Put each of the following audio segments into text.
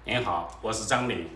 您好，我是张磊。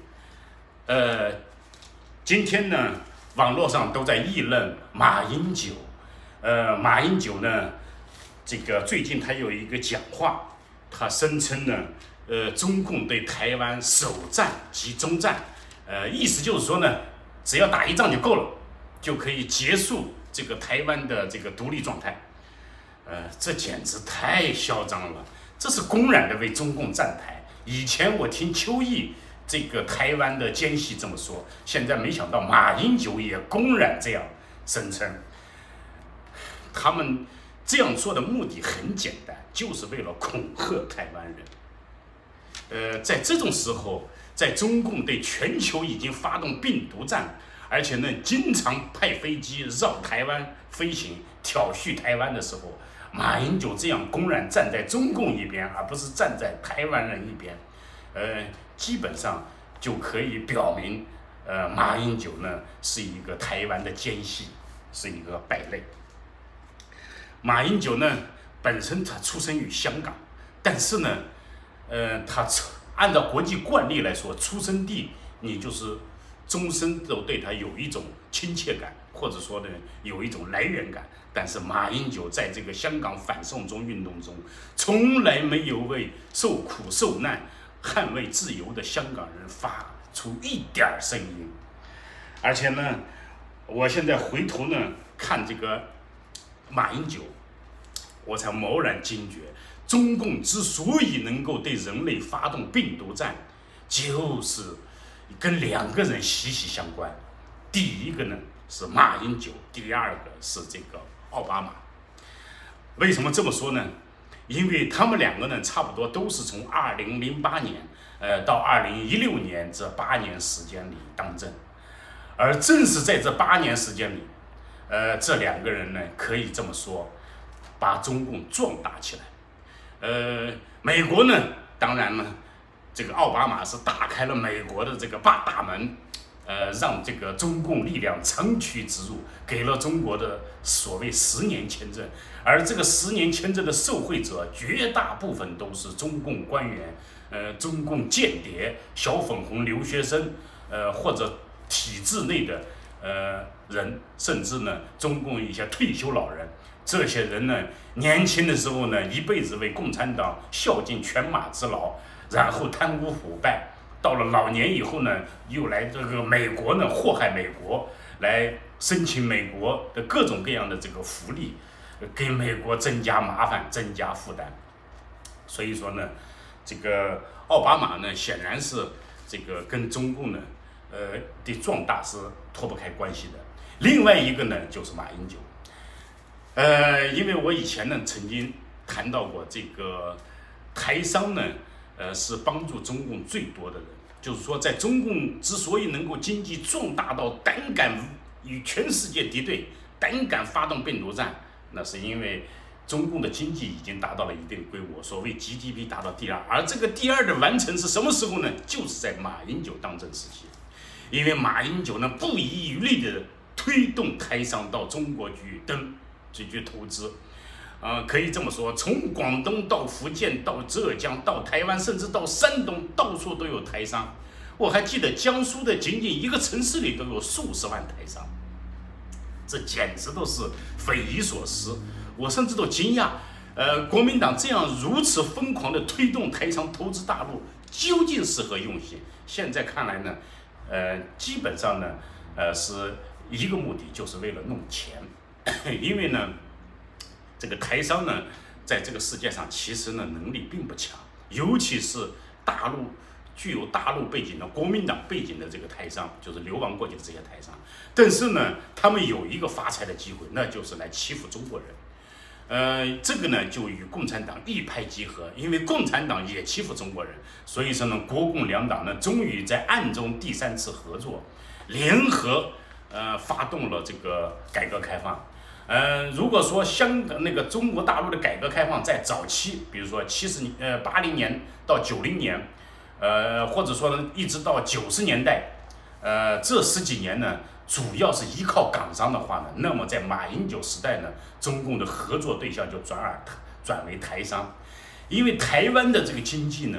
今天呢，网络上都在议论马英九。马英九呢，这个最近他有一个讲话，他声称呢，中共对台湾首战及终战，意思就是说呢，只要打一仗就够了，就可以结束这个台湾的这个独立状态。这简直太嚣张了，这是公然的为中共站台。以前我听邱毅这个台湾的奸细这么说，现在没想到马英九也公然这样声称。他们这样做的目的很简单，就是为了恐吓台湾人。在这种时候，在中共对全球已经发动病毒战，而且呢经常派飞机绕台湾飞行，挑衅台湾的时候，马英九这样公然站在中共一边，而不是站在台湾人一边，基本上就可以表明，马英九呢是一个台湾的奸细，是一个败类。马英九呢本身他出生于香港，但是呢，他按照国际惯例来说，出生地你就是终身都对他有一种亲切感，或者说呢有一种来源感。但是马英九在这个香港反送中运动中，从来没有为受苦受难、捍卫自由的香港人发出一点声音。而且呢，我现在回头呢看这个马英九，我才蓦然惊觉，中共之所以能够对人类发动病毒战，就是跟两个人息息相关。第一个呢是马英九，第二个是这个奥巴马。为什么这么说呢？因为他们两个呢，差不多都是从2008年，到2016年这8年时间里当政，而正是在这8年时间里，这两个人呢，可以这么说，把中共壮大起来。美国呢，当然呢，这个奥巴马是打开了美国的这个大门。让这个中共力量长驱直入，给了中国的所谓10年签证，而这个10年签证的受惠者绝大部分都是中共官员、中共间谍、小粉红留学生，或者体制内的人，甚至呢中共一些退休老人。这些人呢，年轻的时候呢，一辈子为共产党效尽犬马之劳，然后贪污腐败。到了老年以后呢，又来这个美国呢祸害美国，来申请美国的各种各样的这个福利，给美国增加麻烦、增加负担。所以说呢，这个奥巴马呢，显然是这个跟中共呢，的壮大是脱不开关系的。另外一个呢，就是马英九。因为我以前呢曾经谈到过，这个台商呢，是帮助中共最多的人。就是说，在中共之所以能够经济壮大到胆敢与全世界敌对，胆敢发动病毒战，那是因为中共的经济已经达到了一定规模，所谓 GDP 达到第二。而这个第二的完成是什么时候呢？就是在马英九当政时期。因为马英九呢不遗余力的推动台商到中国去投资。可以这么说，从广东到福建到浙江到台湾，甚至到山东，到处都有台商。我还记得江苏的仅仅一个城市里都有数十万台商，这简直都是匪夷所思。我甚至都惊讶，国民党这样如此疯狂的推动台商投资大陆，究竟是何用心？现在看来呢，基本上呢，是一个目的，就是为了弄钱。因为呢，这个台商呢，在这个世界上其实呢能力并不强，尤其是具有大陆背景的国民党背景的这个台商，就是流亡过去的这些台商。但是呢，他们有一个发财的机会，那就是来欺负中国人。这个呢就与共产党一拍即合，因为共产党也欺负中国人，所以说呢，国共两党呢终于在暗中第3次合作，联合发动了这个改革开放。如果说那个中国大陆的改革开放在早期，比如说80年到90年，或者说呢一直到90年代，这10几年呢，主要是依靠港商的话呢，那么在马英九时代呢，中共的合作对象就转为台商。因为台湾的这个经济呢，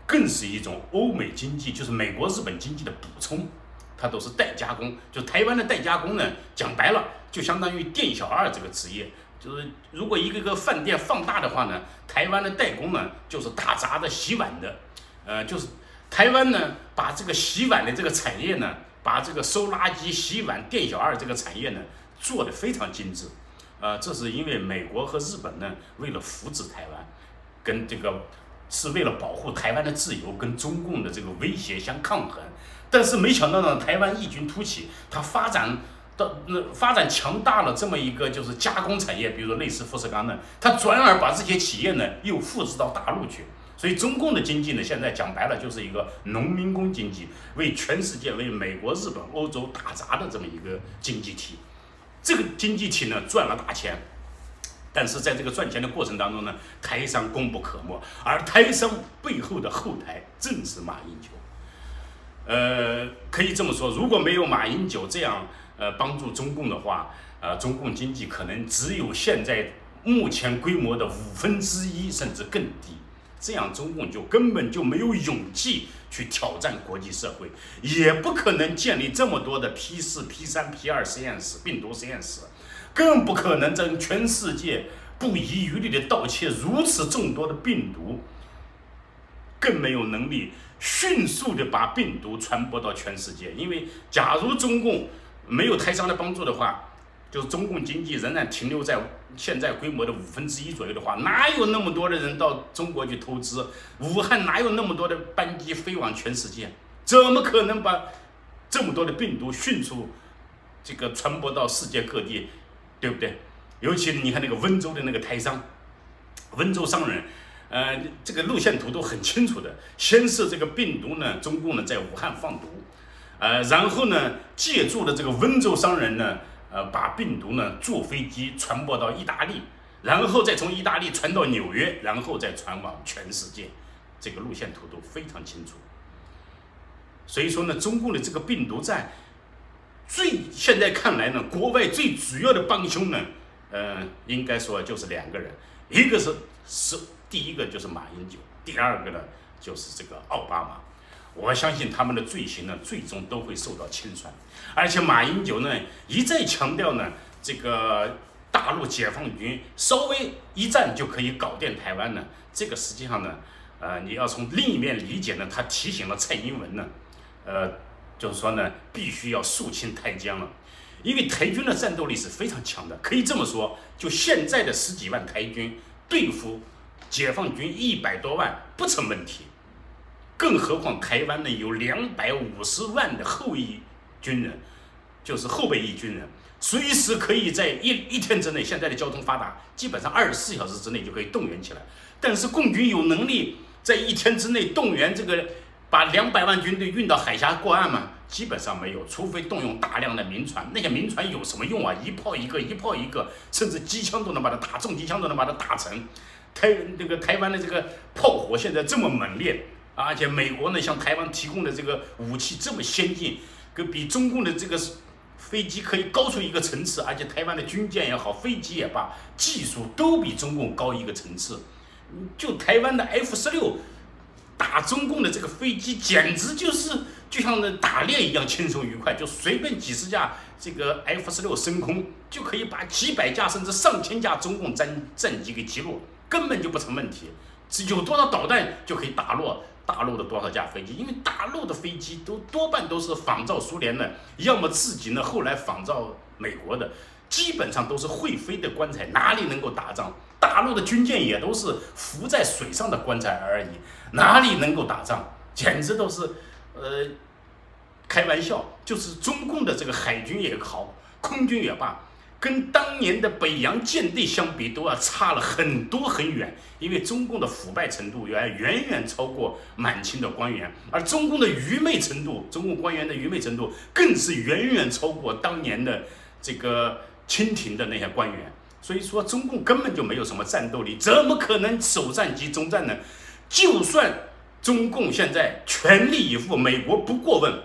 更是一种欧美经济，就是美国、日本经济的补充。它都是代加工，就台湾的代加工呢，讲白了就相当于店小二这个职业。就是如果一个个饭店放大的话呢，台湾的代工呢就是打杂的、洗碗的，就是台湾呢把这个洗碗的这个产业呢，把这个收垃圾、洗碗、店小二这个产业呢做得非常精致。这是因为美国和日本呢为了扶持台湾，跟这个是为了保护台湾的自由，跟中共的这个威胁相抗衡。但是没想到呢，台湾异军突起，它发展强大了这么一个就是加工产业，比如说类似富士康呢，它转而把这些企业呢又复制到大陆去。所以中共的经济呢，现在讲白了就是一个农民工经济，为全世界、为美国、日本、欧洲打杂的这么一个经济体。这个经济体呢赚了大钱，但是在这个赚钱的过程当中呢，台商功不可没，而台商背后的后台正是马英九。可以这么说，如果没有马英九这样帮助中共的话，中共经济可能只有现在目前规模的1/5甚至更低。这样中共就根本就没有勇气去挑战国际社会，也不可能建立这么多的P4、P3、P2实验室、病毒实验室，更不可能在全世界不遗余力的盗窃如此众多的病毒，更没有能力迅速的把病毒传播到全世界。因为假如中共没有台商的帮助的话，就是中共经济仍然停留在现在规模的1/5左右的话，哪有那么多的人到中国去投资？武汉哪有那么多的班机飞往全世界？怎么可能把这么多的病毒迅速这个传播到世界各地，对不对？尤其你看那个温州的那个台商，温州商人。这个路线图都很清楚的。先是这个病毒呢，中共呢在武汉放毒，然后呢借助了这个温州商人呢，把病毒呢坐飞机传播到意大利，然后再从意大利传到纽约，然后再传往全世界。这个路线图都非常清楚。所以说呢，中共的这个病毒战，现在看来呢，国外最主要的帮凶呢，应该说就是2个人，一个是第一个就是马英九，第二个呢就是这个奥巴马。我相信他们的罪行呢，最终都会受到清算。而且马英九呢一再强调呢，这个大陆解放军稍微一战就可以搞定台湾呢。这个实际上呢，你要从另一面理解呢，他提醒了蔡英文呢，就是说呢，必须要肃清台江了。因为台军的战斗力是非常强的，可以这么说，就现在的10几万台军对付解放军100多万不成问题，更何况台湾呢有250万的后裔军人，就是后备役军人，随时可以在一天之内，现在的交通发达，基本上24小时之内就可以动员起来。但是共军有能力在一天之内动员这个把200万军队运到海峡过岸吗？基本上没有，除非动用大量的民船。那些民船有什么用啊？一炮一个，一炮一个，甚至机枪都能把它打，重机枪都能把它打沉。台湾的这个炮火现在这么猛烈，而且美国呢向台湾提供的这个武器这么先进，比中共的这个飞机可以高出一个层次，而且台湾的军舰也好，飞机也罢，技术都比中共高一个层次。就台湾的 F-16打中共的这个飞机，简直就像那打猎一样轻松愉快，就随便几十架这个 F-16升空，就可以把几百架甚至上千架中共战机给击落，根本就不成问题。有多少导弹就可以打落大陆的多少架飞机，因为大陆的飞机多半都是仿造苏联的，要么自己呢后来仿造美国的，基本上都是会飞的棺材，哪里能够打仗？大陆的军舰也都是浮在水上的棺材而已，哪里能够打仗？简直都是开玩笑。就是中共的这个海军也好，空军也罢，跟当年的北洋舰队相比，都要差了很多很远。因为中共的腐败程度远远超过满清的官员，而中共的愚昧程度，中共官员的愚昧程度更是远远超过当年的这个清廷的那些官员。所以说，中共根本就没有什么战斗力，怎么可能首战即终战呢？就算中共现在全力以赴，美国不过问，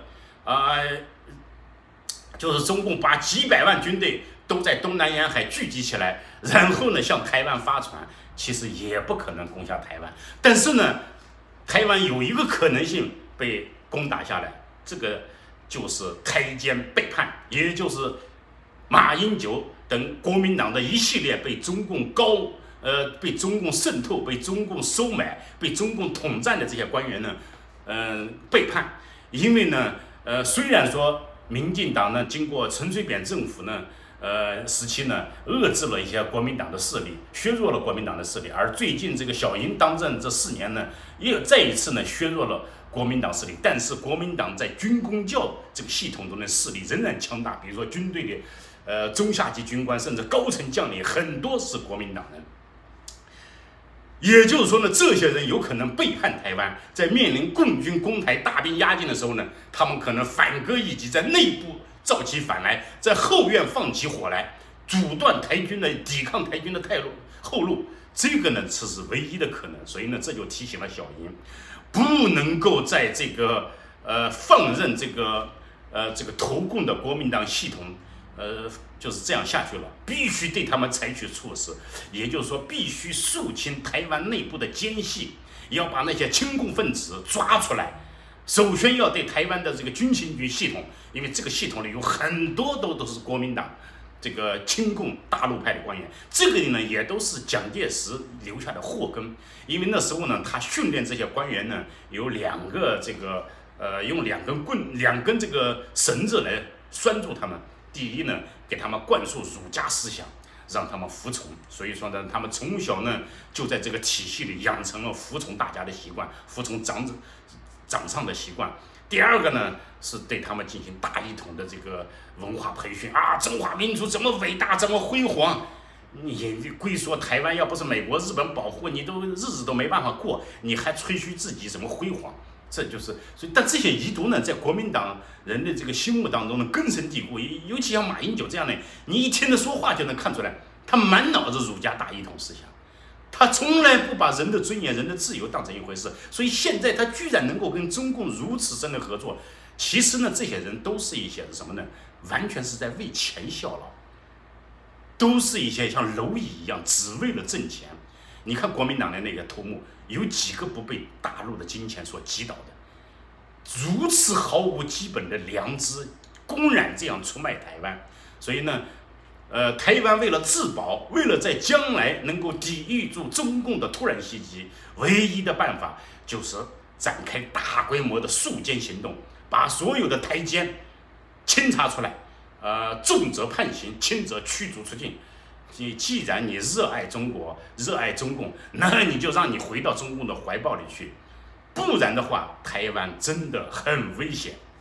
就是中共把几百万军队都在东南沿海聚集起来，然后呢向台湾发船，其实也不可能攻下台湾。但是呢， 台湾有一个可能性被攻打下来，这个就是台奸背叛，也就是马英九等国民党的一系列被中共被中共渗透、被中共收买、被中共统战的这些官员呢，背叛。因为呢，虽然说民进党呢经过陈水扁政府呢，时期呢遏制了一些国民党的势力，削弱了国民党的势力，而最近这个小英当政这4年呢，又再一次呢削弱了国民党势力。但是国民党在军公教这个系统中的势力仍然强大，比如说军队的中下级军官甚至高层将领很多是国民党人。也就是说呢，这些人有可能背叛台湾，在面临共军攻台、大兵压境的时候呢，他们可能反戈一击，在内部造起反来，在后院放起火来，阻断台军的抵抗台军的后路。这个呢，这是唯一的可能。所以呢，这就提醒了小英，不能够在这个放任这个投共的国民党系统。就是这样下去了，必须对他们采取措施，也就是说，必须肃清台湾内部的奸细，要把那些亲共分子抓出来。首先要对台湾的这个军情局系统，因为这个系统里有很多都是国民党这个亲共大陆派的官员，这个呢也都是蒋介石留下的祸根。因为那时候呢，他训练这些官员呢，有2个用2根这个绳子来拴住他们。第一呢，给他们灌输儒家思想，让他们服从。所以说呢，他们从小呢就在这个体系里养成了服从大家的习惯，服从长上的习惯。第二个呢，是对他们进行大一统的这个文化培训啊，中华民族怎么伟大，怎么辉煌。你归说台湾要不是美国、日本保护，你日子都没办法过，你还吹嘘自己怎么辉煌？这就是，所以但这些遗毒呢，在国民党人的这个心目当中呢，根深蒂固。尤其像马英九这样的，你一听他说话就能看出来，他满脑子儒家大一统思想，他从来不把人的尊严、人的自由当成一回事。所以现在他居然能够跟中共如此深的合作，其实呢，这些人都是一些什么呢？完全是在为钱效劳，都是一些像蝼蚁一样，只为了挣钱。你看国民党的那个头目，有几个不被大陆的金钱所击倒的？如此毫无基本的良知，公然这样出卖台湾。所以呢，台湾为了自保，为了在将来能够抵御住中共的突然袭击，唯一的办法就是展开大规模的肃奸行动，把所有的台奸清查出来，重则判刑，轻则驱逐出境。既然你热爱中国，热爱中共，那你就让你回到中共的怀抱里去，不然的话，台湾真的很危险。